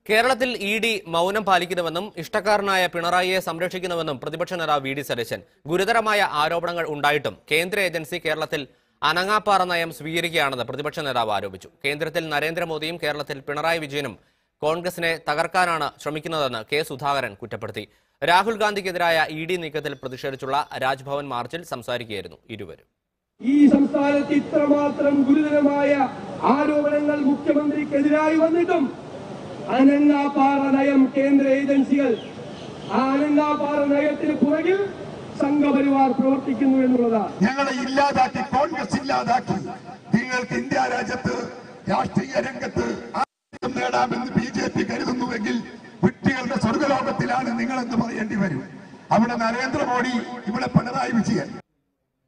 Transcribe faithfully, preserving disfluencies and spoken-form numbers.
കേരളത്തിൽ E D മൗനം പാലിക്കുന്നുവെന്നും ഇഷ്ടക്കാരനായ പിണറായിയെ സംരക്ഷിക്കുന്നുവെന്നും പ്രതിപക്ഷ നേതാവ് വി ഡി സതീശൻ. ഗുരുതരമായ ആരോപണങ്ങൾ ഉണ്ടായിട്ടും കേന്ദ്ര ഏജൻസി കേരളത്തിൽ അനങ്ങാപ്പാറ നയം സ്വീകരിക്കുകയാണെന്ന് പ്രതിപക്ഷ നേതാവ് ആരോപിച്ചു. കേന്ദ്രത്തിൽ നരേന്ദ്രമോദിയും കേരളത്തിൽ പിണറായി വിജയനും കോൺഗ്രസിനെ തകർക്കാനാണ് ശ്രമിക്കുന്നതെന്ന് കെ സുധാകരൻ കുറ്റപ്പെടുത്തി. രാഹുൽ ഗാന്ധിക്കെതിരായ ഇ ഡി നീക്കത്തിൽ പ്രതിഷേധിച്ചുള്ള രാജ്ഭവൻ മാർച്ചിൽ സംസാരിക്കുകയായിരുന്നു ഇരുവരും. ഈ സംസ്ഥാനത്ത് ഇത്രമാത്രം ഗുരുതരമായ ആരോപണങ്ങൾ മുഖ്യമന്ത്രിക്കെതിരായി വന്നിട്ടും അനങ്ങാപ്പാറ നയം കേന്ദ്ര ഏജൻസികൾ ആ അനങ്ങാപ്പാറ നയത്തിന് പുറകിൽ സംഘപരിവാർ പ്രവർത്തിക്കുന്നു എന്നുള്ളതാണ്. ഞങ്ങളെ ഇല്ലാതാക്കി, കോൺഗ്രസ് ഇല്ലാതാക്കി, നിങ്ങൾക്ക് ഇന്ത്യ രാജ്യത്ത് രാഷ്ട്രീയ രംഗത്ത് നേടാമെന്ന് ബി ജെ പി കരുതുന്നുവെങ്കിൽ കുട്ടികളുടെ സ്വർഗലോകത്തിലാണ് നിങ്ങളെന്ന് പറയേണ്ടി വരും. അവിടെ നരേന്ദ്രമോദി, ഇവിടെ പിണറായി വിജയൻ.